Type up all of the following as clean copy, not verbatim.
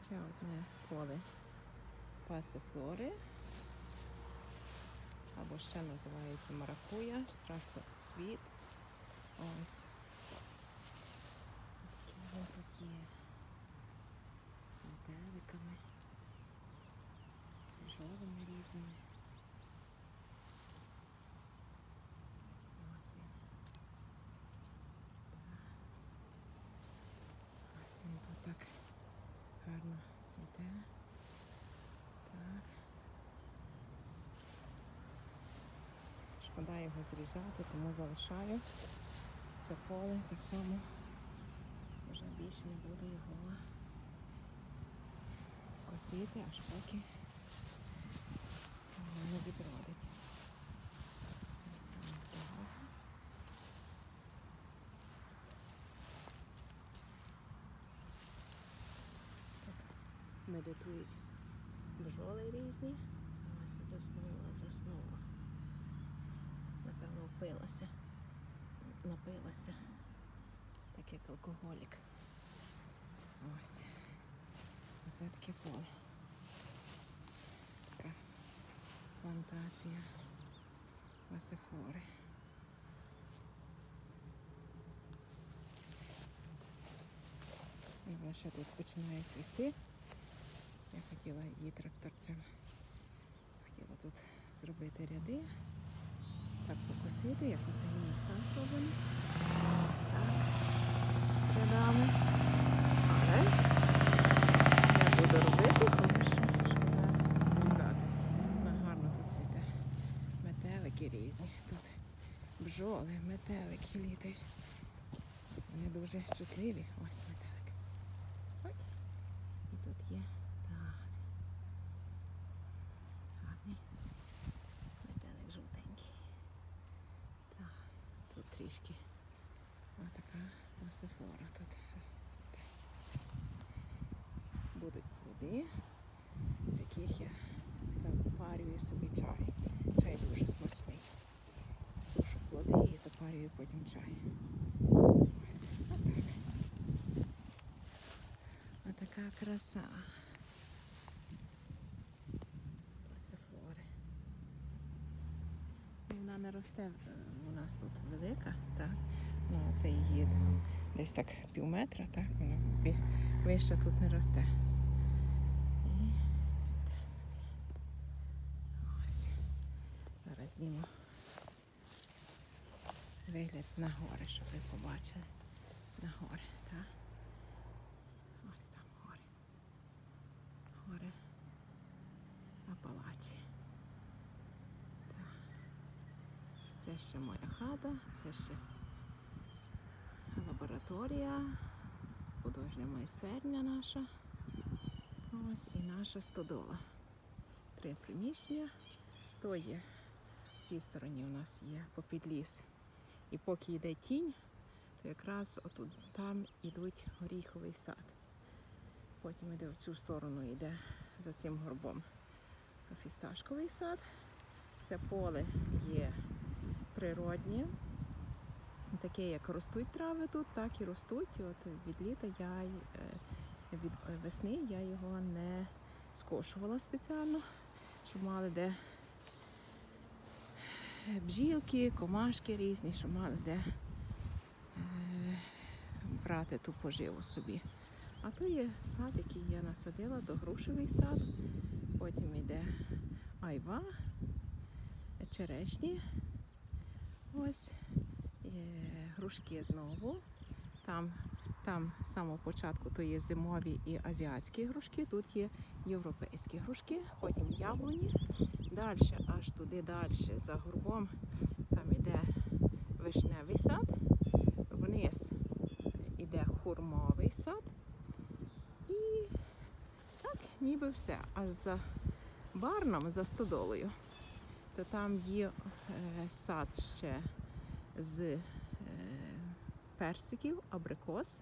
Ще одне поле пасифлори, або ще називається маракуя, страстоцвіт. Ось. Такі вони тут є. З метеликами, з рожовими різними. Ось він. Ось він тут так гарно цвіте. Так. Шкода його зрізати, тому залишаю це поле. Так само вже більше не буду його косити, аж поки воно не відродить. Медитують бджоли різні. Ось заснула. Напевно, напилася. Так як алкоголік. Ось. Це таке поле. Така плантація пасифлори. І вона ще тут починає цвісти. Я хотіла її тракторцем. Хотіла тут зробити ряди. Так покосити, як оце він сам зроблений. Рядами. Але я буду робити, тому що шкода врізати. Гарно тут цвіте. Метелики різні. Тут бджоли, метелики літають. Вони дуже чутливі. Ось метелик. Ой. І тут є. Так. Гарний. Метелик жовтенький. Так. Тут трішки. Ось така пасифлора тут цвіте. Будуть плоди, з яких я запарюю собі чай. Чай дуже смачний. Сушу плоди і запарюю потім чай. Ось отак. Отака краса пасифлори. Вона не росте у нас тут велика, так? Ну, це її десь так пів метра, так? Вона вище тут не росте. І цвіте собі. Ось. Зараз зніму вигляд на гори, щоб ви побачили. На гори, так? Ось там гори. Гори Апалачі. Так. Це ще моя хата, це ще лабораторія, художня майстерня наша. Ось і наша стодола. 3 приміщення. То є, в тій стороні у нас є попід ліс. І поки йде тінь, то якраз отут, там йдуть горіховий сад. Потім йде в цю сторону, йде за цим горбом фісташковий сад. Це поле є природнє. Таке, як ростуть трави тут, так і ростуть. І от від літа від весни я його не скошувала спеціально, щоб мали де бджілки, комашки різні, щоб мали де брати ту поживу собі. А то є сад, який я насадила, то грушевий сад. Потім йде айва, черешні. Ось. Грушки знову. Там з самого початку то є зимові і азіатські грушки, тут є європейські грушки, потім яблуні. Далі, аж туди далі, за горбом, там йде вишневий сад, вниз йде хурмовий сад. І так, ніби все. Аж за Барном, за стодолою, то там є сад ще з персиків, абрикос,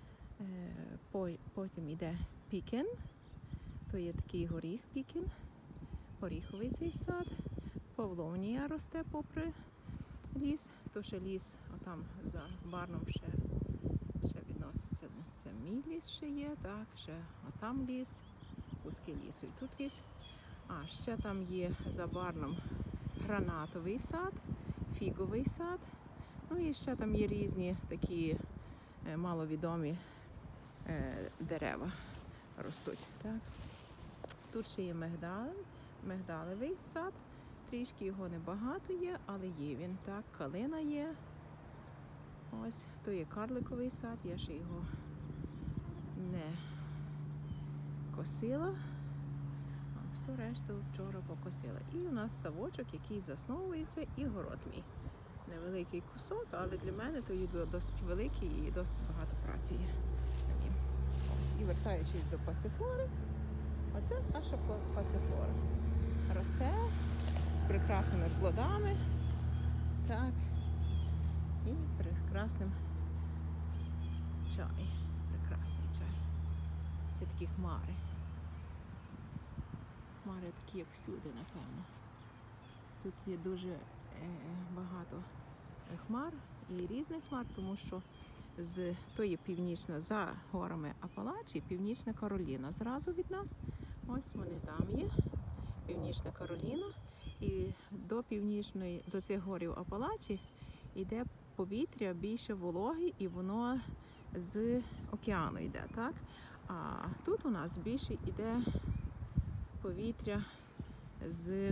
потім йде пікен, то є такий горіх пікен, горіховий цей сад, павловнія росте попри ліс, то ще ліс, отам за Барном ще Ще відноситься, це мій ліс ще є, так, ще отам ліс, куски лісу і тут ліс. А ще там є за Барном гранатовий сад, фіговий сад. Ну і ще там є різні такі маловідомі дерева ростуть. Так. Тут ще є мигдалевий сад. Трішки його небагато є, але є він. Так, калина є. Ось, то є карликовий сад, я ще його не косила. А все решту вчора покосила. І у нас ставочок, який засновується, і город мій. Невеликий кусок, але для мене то є досить великий і досить багато праці є на нім. І вертаючись до пасифлори, оце наша пасифлора. Росте з прекрасними плодами, так, і прекрасним чай. Прекрасний чай. Це такі хмари. Хмари такі, як всюди, напевно. Тут є дуже багато хмар і різних хмар, тому що то є північна, за горами Апалачі, Північна Кароліна. Зразу від нас, ось вони там є, Північна Кароліна. І до цих горів Апалачі йде повітря більше вологи, і воно з океану йде, так? А тут у нас більше йде повітря з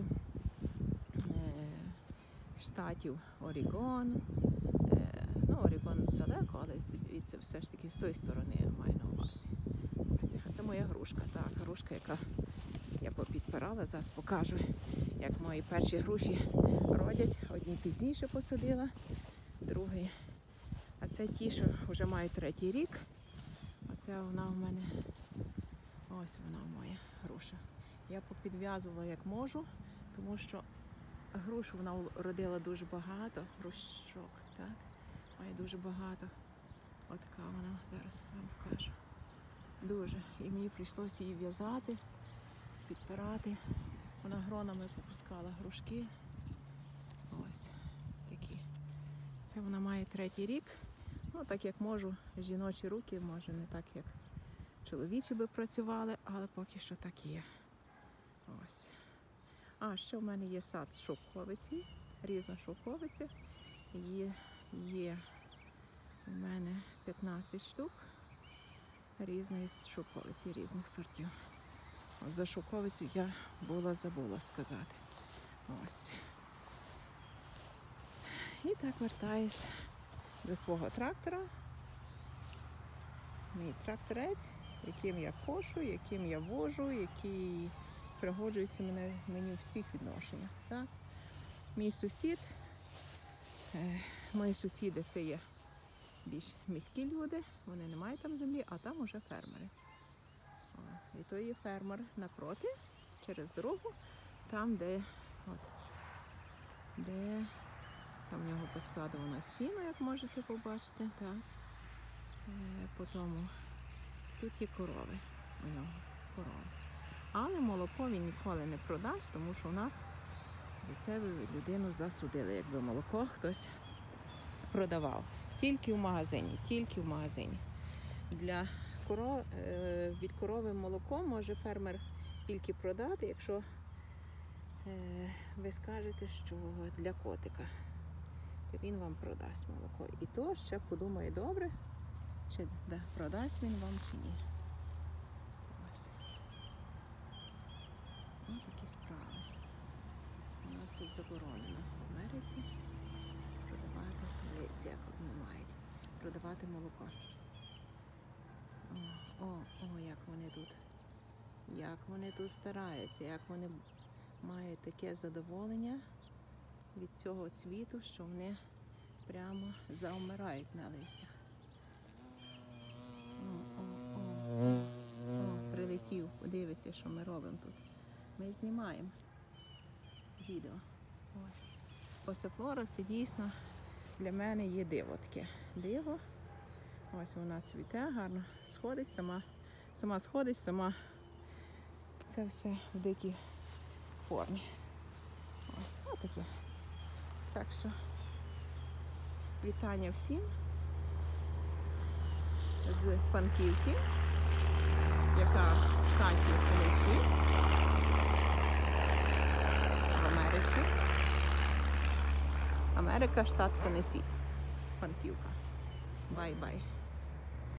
штатів Орегон. Ну, Орегон далеко, але звідси все ж таки з тої сторони я маю на увазі. А це моя грушка, так, грушка, яка я попідпирала, зараз покажу, як мої перші груші родять. Одні пізніше посадила, другі. А це ті, що вже мають 3-й рік. Оце вона у мене, ось вона моя груша. Я попідв'язувала як можу, тому що грушу вона родила дуже багато, грушок, так? Має дуже багато. Отака вона, зараз вам покажу. Дуже. І мені прийшлося її в'язати, підпирати. Вона гронами попускала грушки. Ось такі. Це вона має 3-й рік. Ну, так як можу, жіночі руки, може не так, як чоловічі би працювали, але поки що так є. Ось. А ще в мене є сад шовковиці, різна шовковиця. Є у мене 15 штук різної шовковиці, різних сортів. За шовковицю я забула сказати. Ось. І так вертаюсь до свого трактора. Мій тракторець, яким я кошу, яким я вожу, який пригоджується мені у всіх відношеннях. Так? Мій сусід, мої сусіди це є більш міські люди, вони не мають там землі, а там уже фермери. І то є фермер напроти, через дорогу, там, де там в нього поскладовано сіно, як можете побачити. Так. Потім тут є корови у нього, корови. Але молоко він ніколи не продасть, тому що у нас за це людину засудили, якби молоко хтось продавав. Тільки в магазині, тільки в магазині. Від корови молоко може фермер тільки продати, якщо ви скажете, що для котика, то він вам продасть молоко. І то ще подумає добре, чи продасть він вам, чи ні. Ось. Ось такі справи. У нас тут заборонено в Америці продавати, як вони мають, продавати молоко. Як вони тут стараються, як вони мають таке задоволення від цього цвіту, що вони прямо завмирають на листях. Прилетів, подивиться, що ми робимо тут. Ми знімаємо відео. Ось. Пасифлора це дійсно для мене є диво таке. Диво. Ось вона цвіте, гарно сходить, сама сходить, сама це все в дикій формі. Ось таке. Так що вітання всім. з Панківки, яка в штаті Теннессі, в Америці. Америка, штат Теннессі. Панківка. Бай-бай.